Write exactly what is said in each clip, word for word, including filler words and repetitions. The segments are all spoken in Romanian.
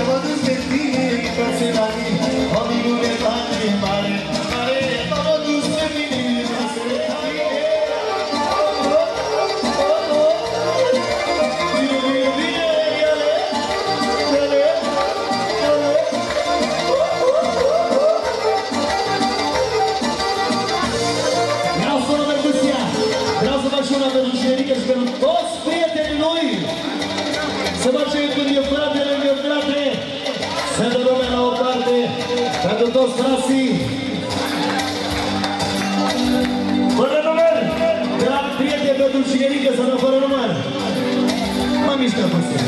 mă duc pe tine, toți la mine, o minune tare mare, mare, mă mă duc pe mine, toți la mine. Bine, bine, bine, iale, iale, iale. Vreau să o numesc Lucia, vreau să fac și una pentru Generica și pentru toți prietenii lui. Să facem când e frate lângă frate, să dă lumea la o parte, pentru toți frații. Fără număr, drag prieteni pentru Generica să dă fără număr. Mă mișcă puțin.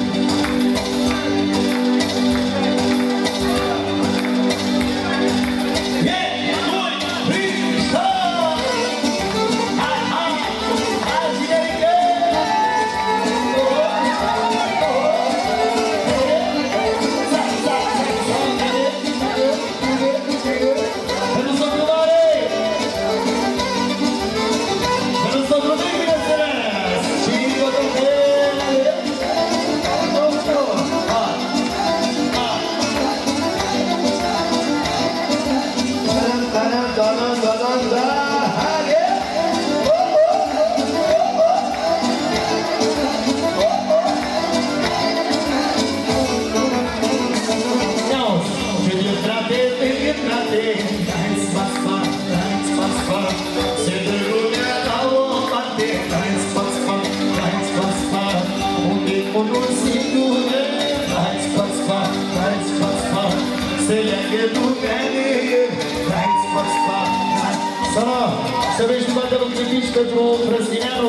Să vezi toate lucrurile pentru Frăschineanu.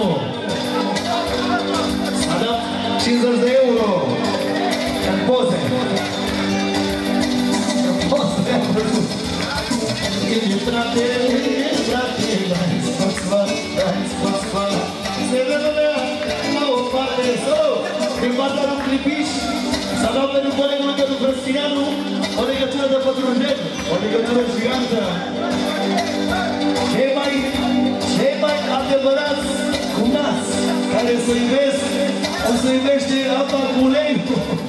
S-a dat cincizeci de euro în poze. În poze, am văzut. E frate, e frate, dai-ți paspa, dai-ți paspa. Se dă lumea la o parte, sau din partea lui Clipiș, s-a dat pentru colegul pentru Frăschineanu o legătură de pătrunjeni, o legătură gigantă. Cei mai, cei mai adevărați cu nas, care să iubesc, o să iubește apa cu ulei.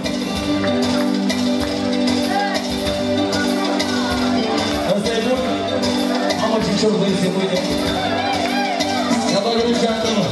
Asta e bun? Mamă, ce ciorba este mâine. Ia bagă de geantă, mă.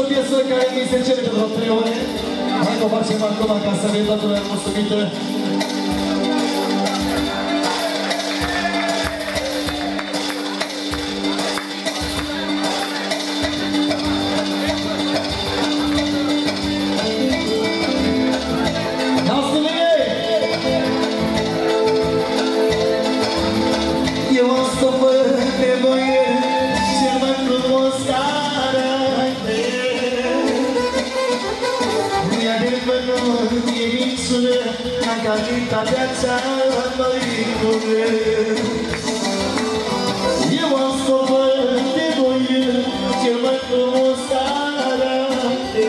o piesă care mi se cere de vreo trei ore. Hai că o facem acum ca să vedem toată lumea mulțumită. Calitatea cea mai bună. Eu am să văd de voi cel mai frumos arate.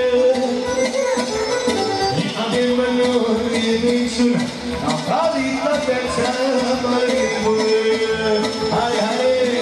Adevărul e niciun, am calitatea cea mai bună. Hai, hai!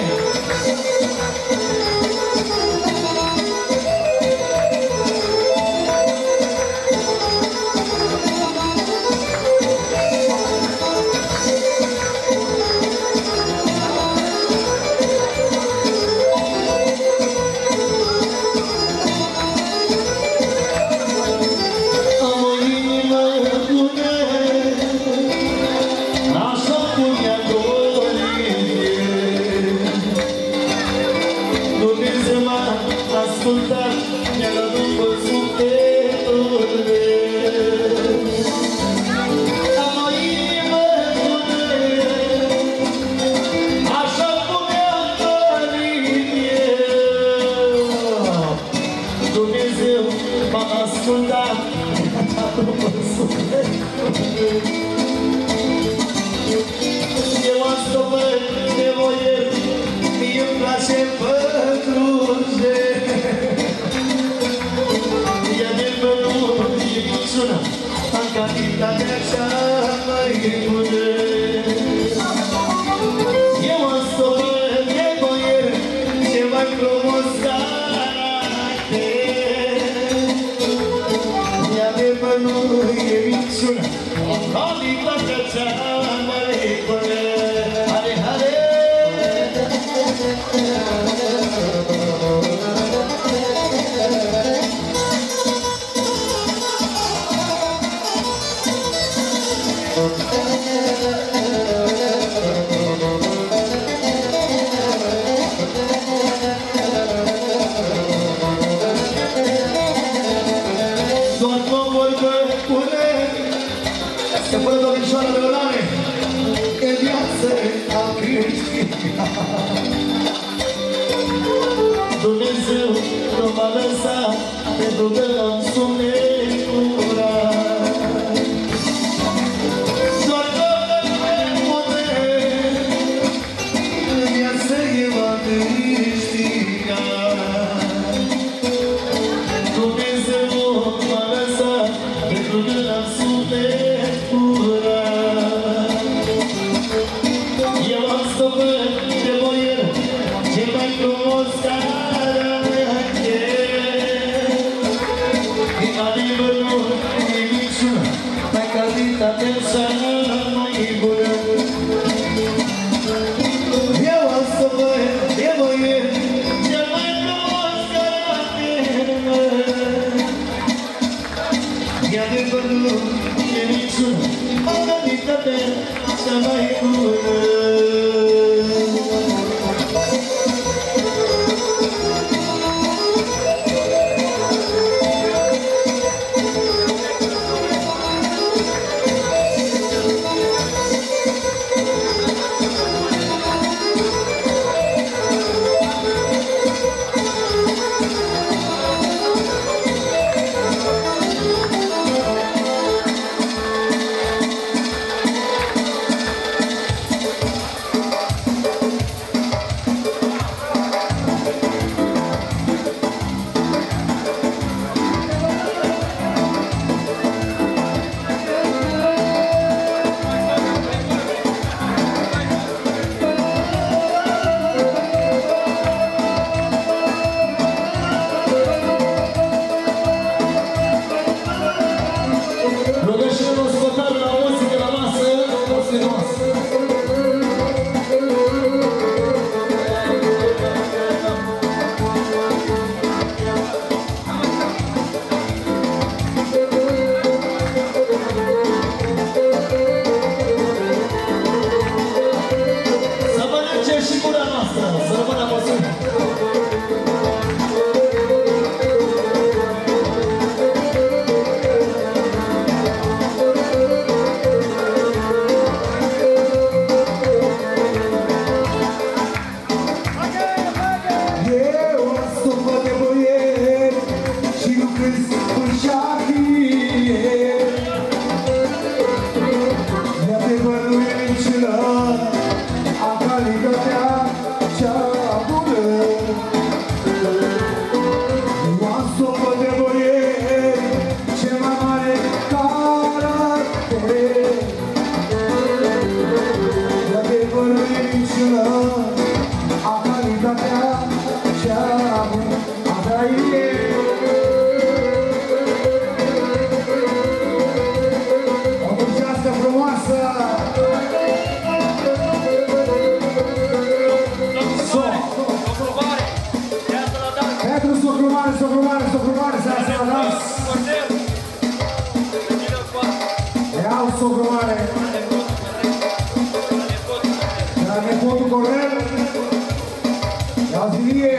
Eu am să văd de voie, mie-mi place pătrunde. E adevărul, e minciuna, am calitatea cea mai bună. Eu am să văd de voie, ce mai frumos arate. E adevărul, e minciuna, am calitatea cea mai bună. Hare, hare! Doar mă vorbă pune, se pune domnișoara de Lorane, e viață a câștigat. Dumnezeu nu m-a lăsat, pentru că am sunet curat. Doar mă pune, în viață e va câștigat. Dumnezeu m-a lăsat, pentru că am sunet curat. Eu am să văd de voier, ce mai frumos arate. E adevărul, e minciuna, mai calitatea cea mai bună. Eu am să văd de voier, ce mai frumos arate. E adevărul, e minciuna, mai calitatea cea mai bună. socromare, socromare, se lasă la dans. Iau socromare. De la nepotul Cornel. Iau zilie.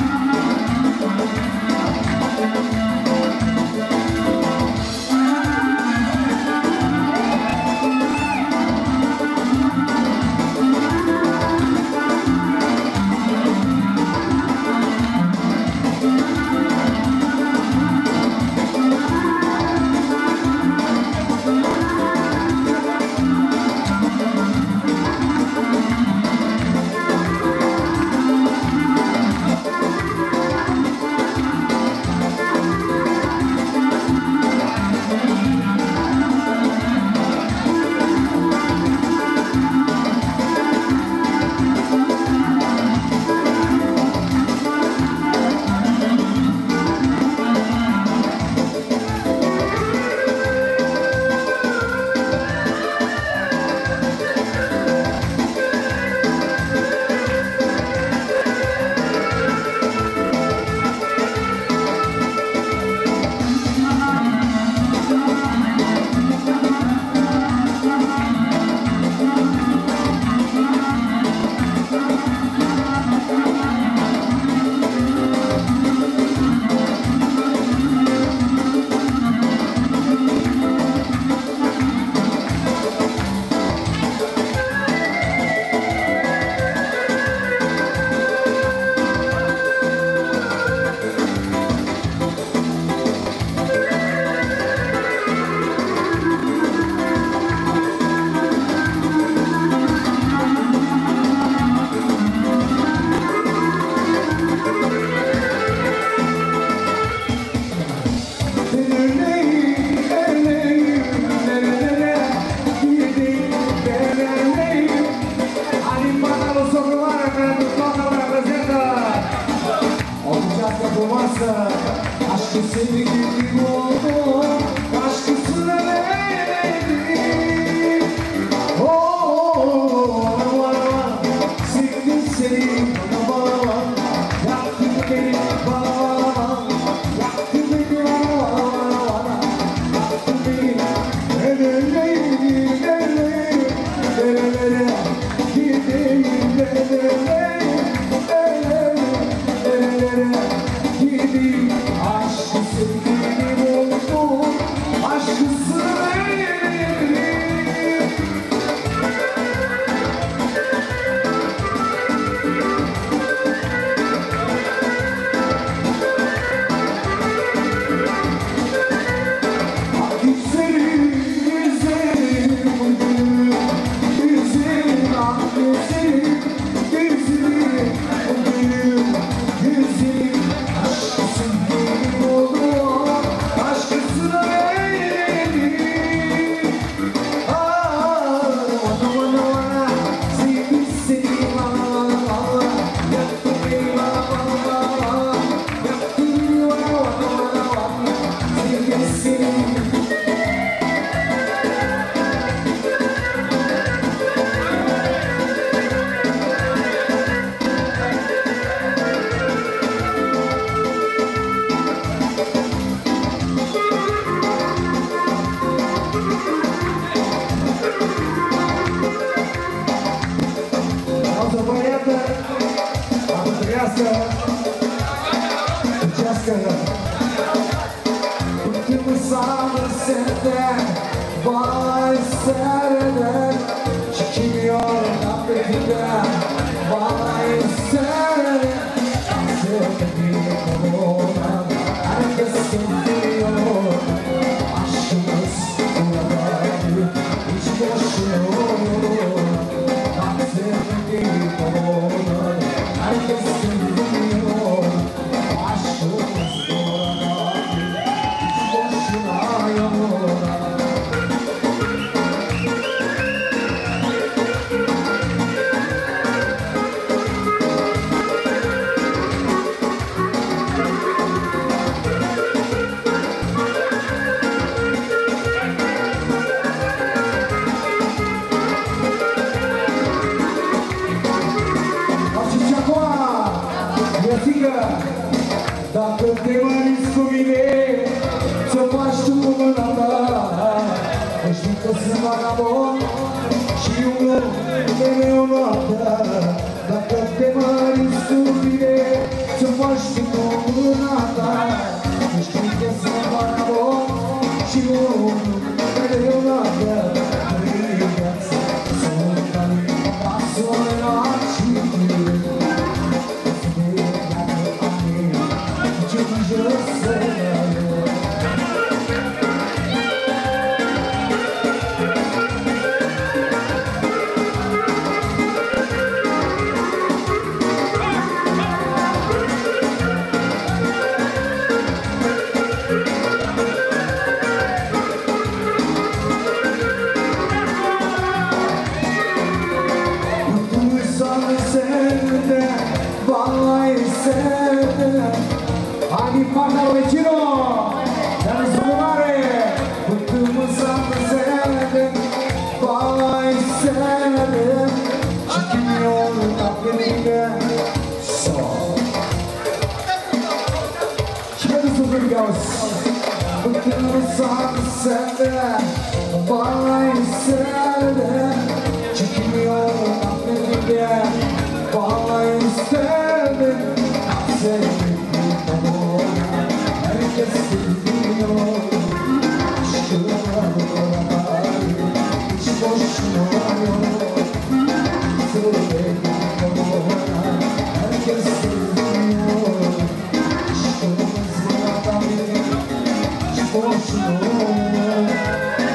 Bye. sen, vay serden çekiliyor affetinden, vay serden sevdiğim olan herkes seviyor. Aşkımız buradaydı, hiç boşuyor. Sevdiğim olan herkes seviyor. Aşkımız buradaydı, hiç boşuna yok. Dacă te măriți cu mine, ți-o faci tu mâna ta. Știi că sunt vagabond și unul mereu noaptea. Dacă te măriți cu mine, ți-o faci tu mâna ta. Știi că sunt vagabond și unul mereu noaptea. Vrei viața, sunt aliu, pasul la cine. Just say Ani parla vecino, dar sumare, putem să înțelegem, vai înțelegem, și chimion la primire, so. Și pentru să vegheaus, putem să înțelegem, vai înțelegem, și chimion la primire, vai înțelegem, înțelegem. Herkes seviyor, aşkına dolayı, hiç boşuna yok. Sevdiğim ona, herkes seviyor, aşkımız dolayı, hiç boşuna yok.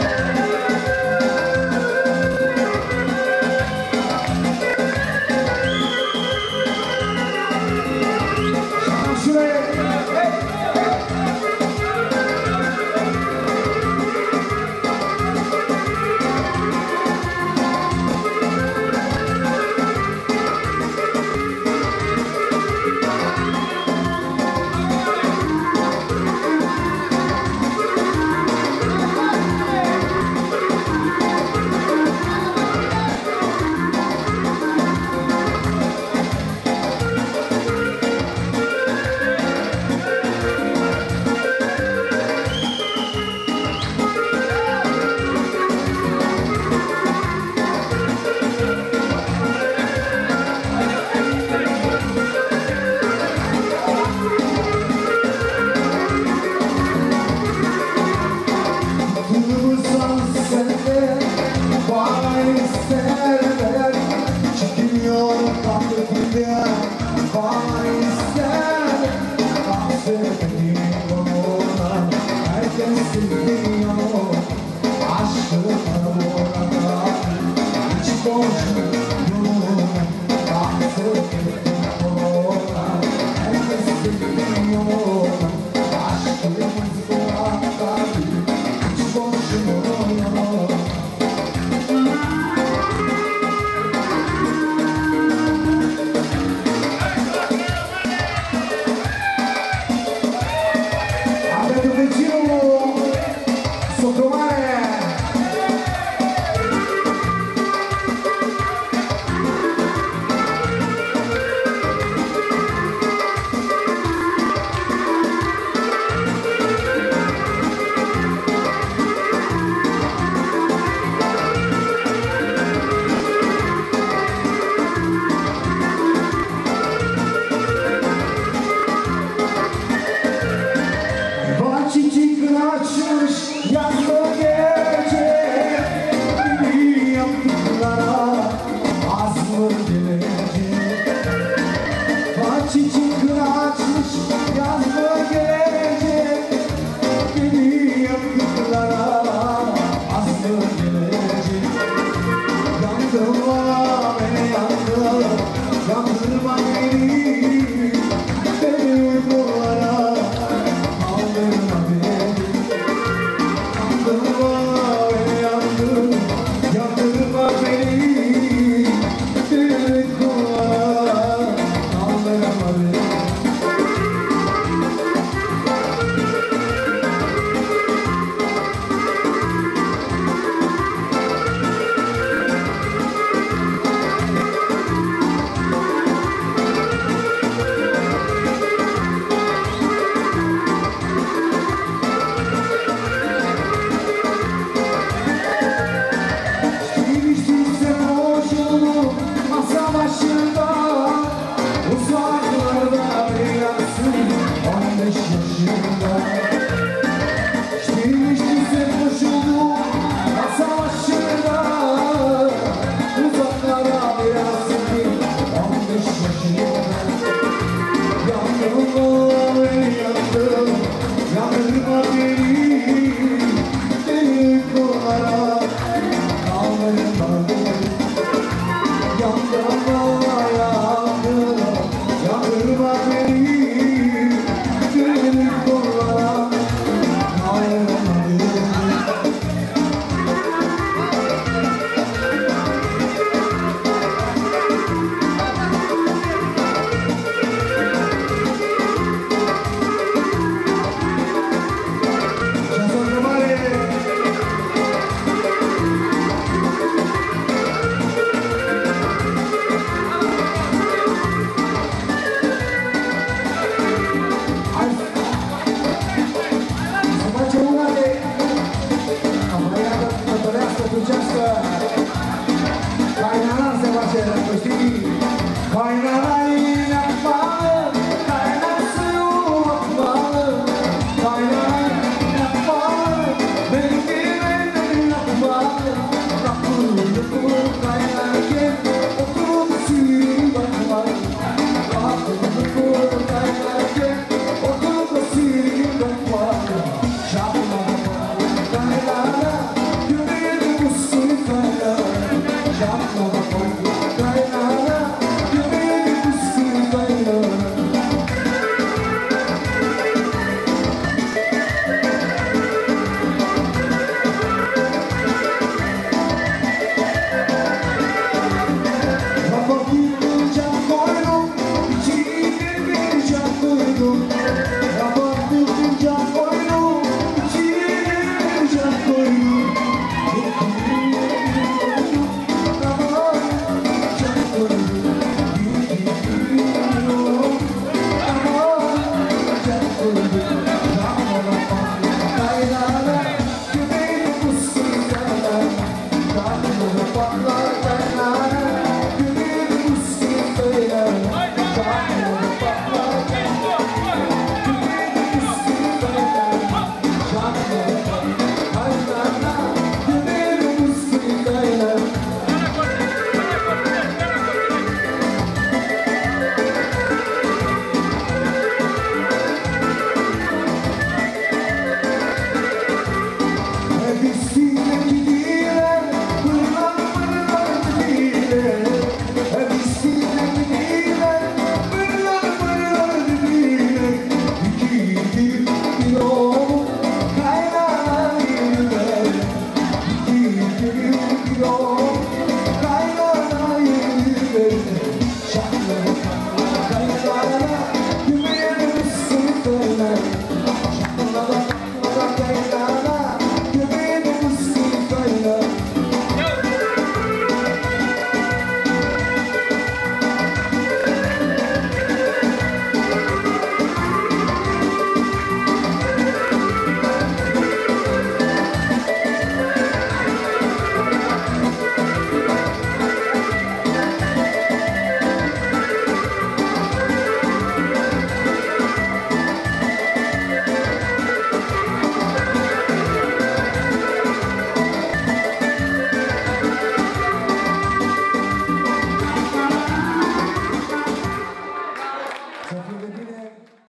Dorească, ducească